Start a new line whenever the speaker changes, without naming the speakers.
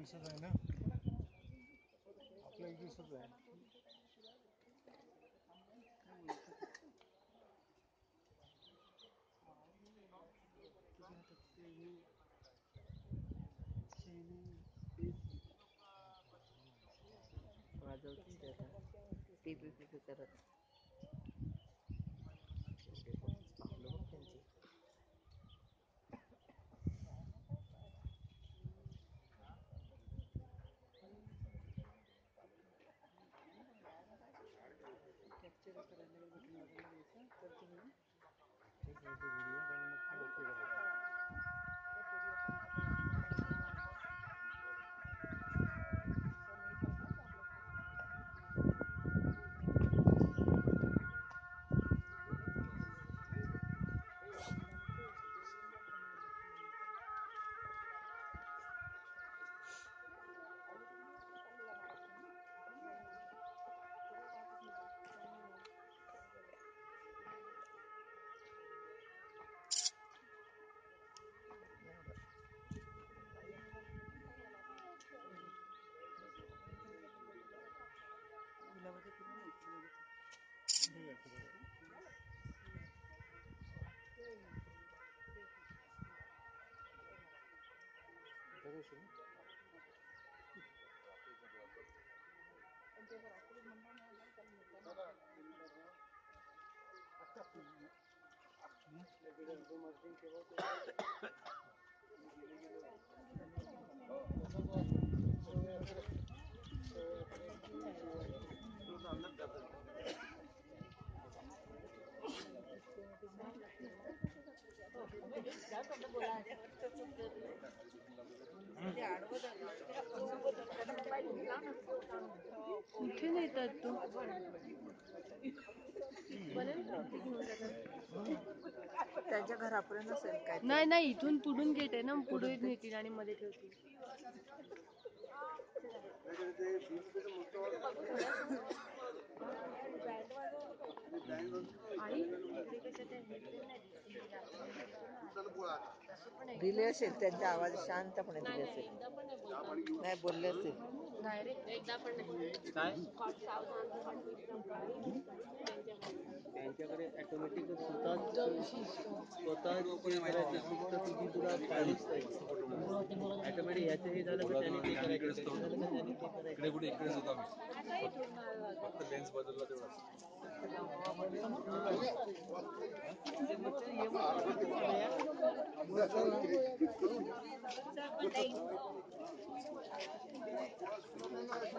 दिसत आहे ना आपल्याला दिसत आहे
वाजवतील ते आता टीपी करत पावलं बघ त्यांची कॅप्चर करायला बटन वाजायला द्यायचं तर तुम्ही कुठे नेतात तू त्यांच्या घरापर्यंत असेल काय नाही नाही इथून पुढून गेट आहे ना पुढे नेतील आणि मध्ये ठेवतील दिले असेल त्यांचा आवाज शांतपणे दिले असेल नाही बोलले असेल डायरेक्ट एकदा पण
त्यांच्याकडे ऑटोमॅटिक स्वतः तुझी तुला पाहिजेच ऑटोमॅटिक ह्याचं हे झालं तर त्याने ते करायचं
इकडे कुठे इकडे सुद्धा फक्त लेन्स बदलला तेवढा